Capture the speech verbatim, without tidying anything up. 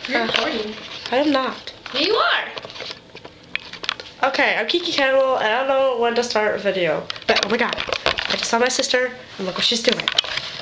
You're recording. I am not. You are. Okay, I'm Kiki Cannibal, and I don't know when to start a video. But oh my god, I just saw my sister, and look what she's doing.